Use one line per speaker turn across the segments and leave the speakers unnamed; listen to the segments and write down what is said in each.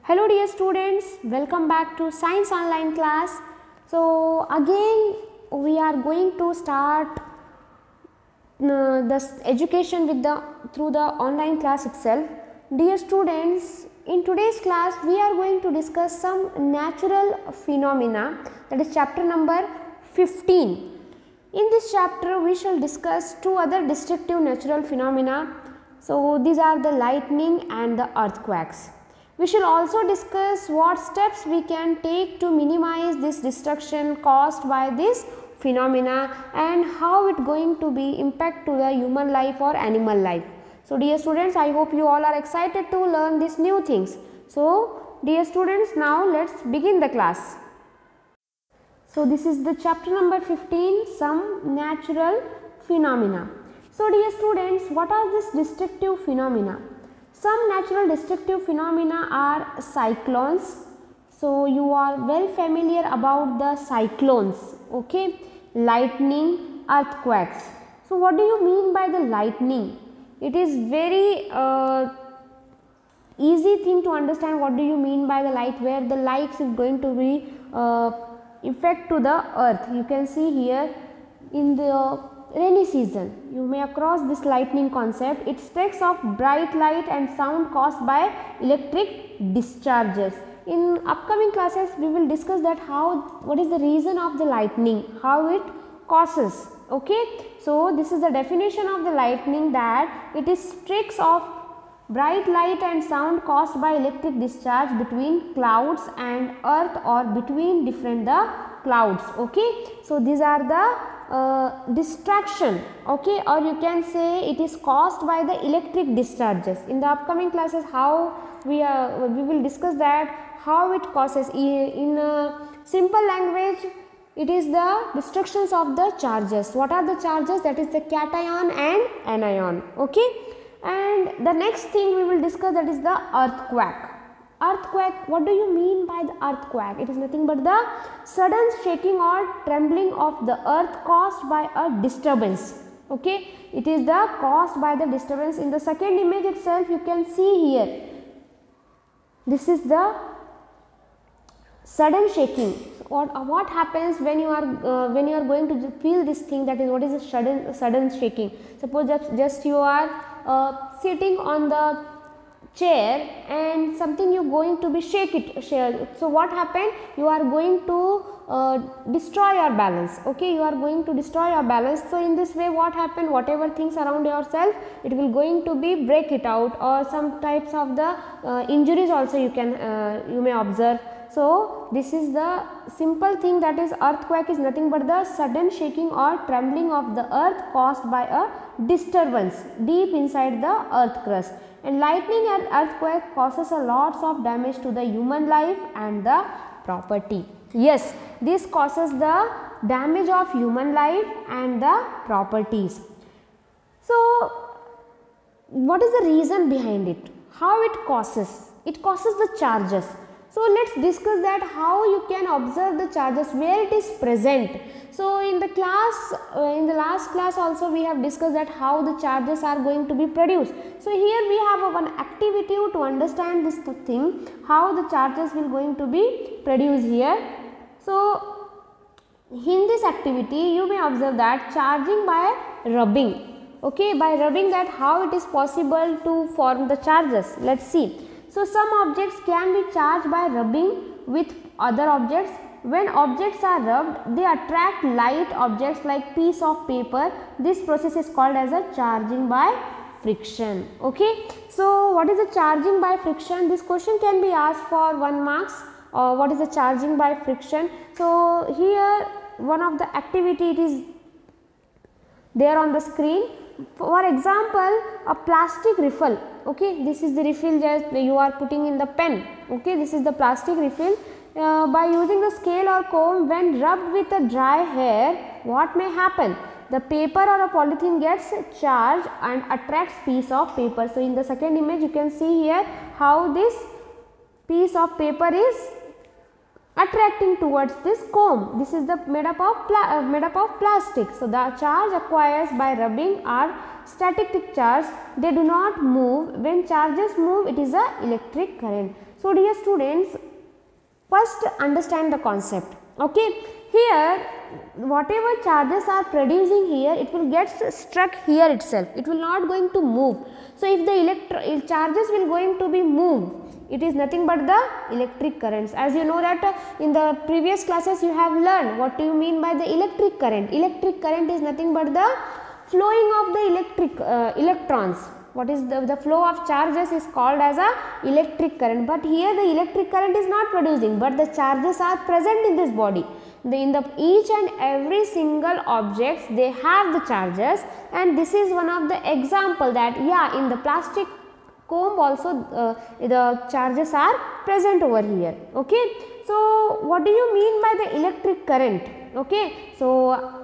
Hello dear students, welcome back to Science Online class. So again we are going to start the education with through the online class itself. Dear students, in today's class we are going to discuss some natural phenomena, that is chapter number 15. In this chapter we shall discuss two other destructive natural phenomena. So these are the lightning and the earthquakes. We shall also discuss what steps we can take to minimize this destruction caused by this phenomena and how it going to be impact to the human life or animal life. So dear students, I hope you all are excited to learn these new things. So dear students, now let us begin the class. So this is the chapter number 15, some natural phenomena. So dear students, what are these destructive phenomena? Some natural destructive phenomena are cyclones. So you are well familiar about the cyclones, okay? Lightning, earthquakes. So what do you mean by the lightning? It is very easy thing to understand what do you mean by the light, where the light is going to be effect to the earth. You can see here in the rainy season, you may across this lightning concept. It takes off bright light and sound caused by electric discharges. In upcoming classes we will discuss that what is the reason of the lightning, how it causes, okay. So this is the definition of the lightning, that it is streaks of bright light and sound caused by electric discharge between clouds and earth or between different clouds, okay. So these are the distraction, okay, or you can say it is caused by the electric discharges. In the upcoming classes how we will discuss that how it causes. In a simple language, it is the destructions of the charges. What are the charges? That is the cation and anion, okay. And the next thing we will discuss, that is the earthquake. Earthquake, what do you mean by the earthquake? It is nothing but the sudden shaking or trembling of the earth caused by a disturbance, okay. It is the caused by the disturbance. In the second image itself you can see here, this is the sudden shaking. What happens when you are going to feel this thing, that is what is a sudden shaking. Suppose that just you are sitting on the chair and something you going to be shake. So what happened, you are going to destroy your balance, okay, you are going to destroy your balance. So in this way what happened, whatever things around yourself, it will going to be break it out, or some types of the injuries also you may observe. So this is the simple thing, that is earthquake is nothing but the sudden shaking or trembling of the earth caused by a disturbance deep inside the earth crust. And lightning and earthquake causes a lots of damage to the human life and the property. Yes, this causes the damage of human life and the properties. So what is the reason behind it? How it causes? It causes the charges. So let us discuss that how you can observe the charges, where it is present. So in the class, in the last class also we have discussed that how the charges are going to be produced. So here we have one activity to understand this thing, how the charges will going to be produced here. So in this activity you may observe that charging by rubbing, okay, by rubbing, that how it is possible to form the charges. Let us see. So some objects can be charged by rubbing with other objects. When objects are rubbed, they attract light objects like piece of paper. This process is called as a charging by friction, okay. So what is the charging by friction? This question can be asked for 1 marks. What is the charging by friction? So here one of the activity, it is there on the screen. For example, a plastic refill, okay, this is the refill just you are putting in the pen, okay, this is the plastic refill. By using the scale or comb, when rubbed with a dry hair, what may happen? The paper or a polythene gets charged and attracts piece of paper. So in the second image you can see here how this piece of paper is attracting towards this comb. This is the made up of plastic. So the charge acquired by rubbing are static charge. They do not move. When charges move, it is a electric current. So So dear students, first understand the concept. Okay, here whatever charges are producing here, it will get struck here itself, it will not going to move. So if the charges will going to be moved, it is nothing but the electric currents. As you know that in the previous classes you have learned what do you mean by the electric current. Electric current is nothing but the flowing of the electrons. What is the flow of charges is called as a electric current, but here the electric current is not producing, but the charges are present in this body. In the each and every single objects they have the charges, and this is one of the example that yeah, in the plastic comb also the charges are present over here. Okay, so what do you mean by the electric current? Okay, so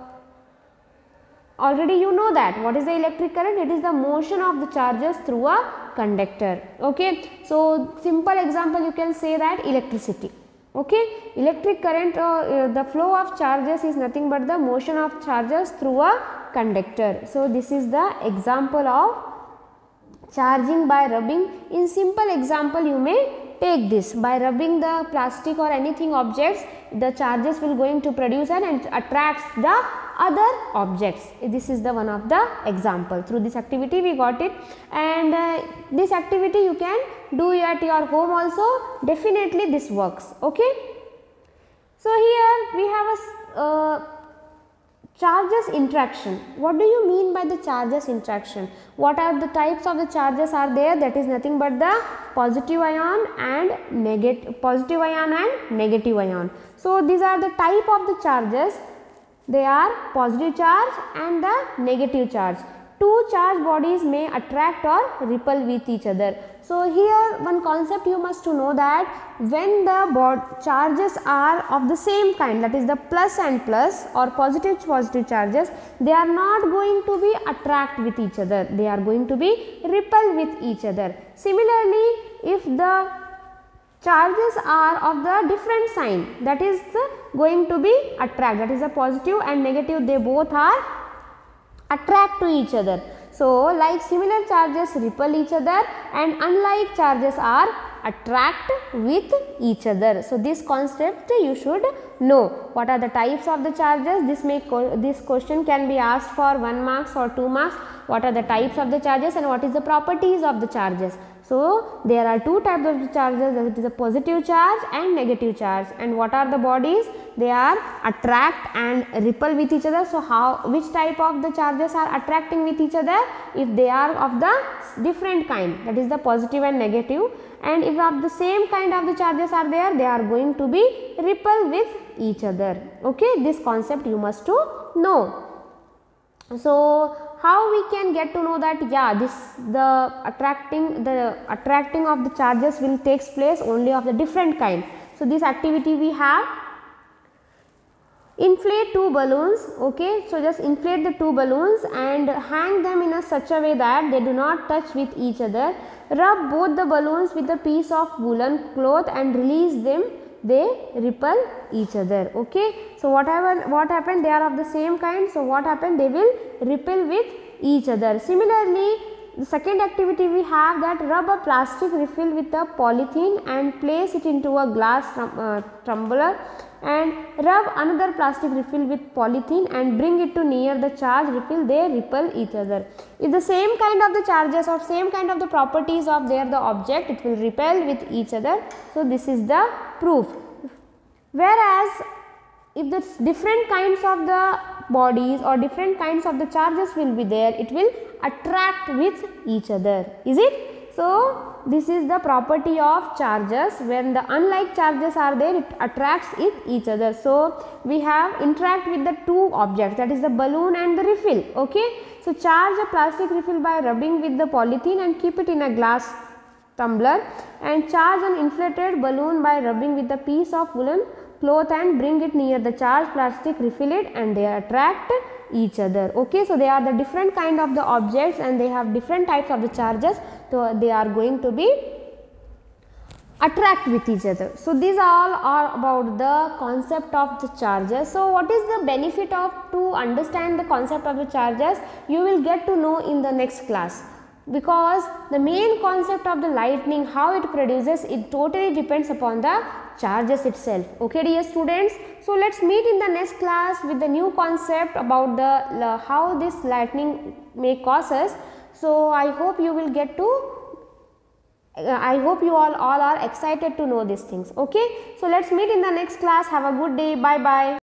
already you know that what is the electric current. It is the motion of the charges through a conductor. Okay, so simple example you can say that electricity. Okay, electric current, the flow of charges is nothing but the motion of charges through a conductor. So this is the example of charging by rubbing. In simple example you may take this, by rubbing the plastic or anything objects, the charges will going to produce and attracts the other objects. This is the one of the example. Through this activity we got it, and this activity you can do at your home also. Definitely this works. Okay, so here we have a charges interaction. What do you mean by the charges interaction? What are the types of the charges are there? That is nothing but the positive ion and negative ion. So these are the type of the charges. They are positive charge and the negative charge. Two charged bodies may attract or repel with each other. So here one concept you must to know that when the charges are of the same kind, that is the plus and plus or positive charges, they are not going to be attract with each other, they are going to be repel with each other. Similarly, if the charges are of the different sign, that is going to be attract, that is a positive and negative, they both are attract to each other. So like similar charges repel each other and unlike charges are attract with each other. So this concept you should know. What are the types of the charges? This question can be asked for 1 marks or 2 marks. What are the types of the charges and what is the properties of the charges? So there are two types of the charges, that is a positive charge and negative charge. And what are the bodies? They are attract and repel with each other. So which type of the charges are attracting with each other? If they are of the different kind, that is the positive and negative, and if of the same kind of the charges are there, they are going to be repel with each other. Okay, this concept you must to know. So how we can get to know that yeah, the attracting of the charges will takes place only of the different kind. So this activity we have, inflate two balloons. Okay, so just inflate the two balloons and hang them in a such a way that they do not touch with each other. Rub both the balloons with a piece of woolen cloth and release them, they repel each other. Okay, so what happened, they are of the same kind, so what happened, they will repel with each other. Similarly, the second activity we have that rub a plastic refill with a polythene and place it into a glass tumbler and rub another plastic refill with polythene and bring it to near the charge refill, they repel each other. If the same kind of the charges or same kind of the properties of the object, it will repel with each other. So this is the proof. Whereas if the different kinds of the bodies or different kinds of the charges will be there, it will attract with each other. Is it? So this is the property of charges. When the unlike charges are there, it attracts with each other. So we have interact with the two objects, that is the balloon and the refill. Okay, so charge a plastic refill by rubbing with the polythene and keep it in a glass tumbler, and charge an inflated balloon by rubbing with a piece of woolen cloth and bring it near the charged plastic, refill it, and they attract each other. Okay, so they are the different kind of the objects and they have different types of the charges, so they are going to be attract with each other. So these all are about the concept of the charges. So what is the benefit of to understand the concept of the charges? You will get to know in the next class. because the main concept of the lightning, how it produces, it totally depends upon the charges itself. Okay dear students, so let's meet in the next class with the new concept about the how this lightning may cause us. So I hope you will get to I hope you all are excited to know these things. Okay, so let's meet in the next class. Have a good day. Bye bye.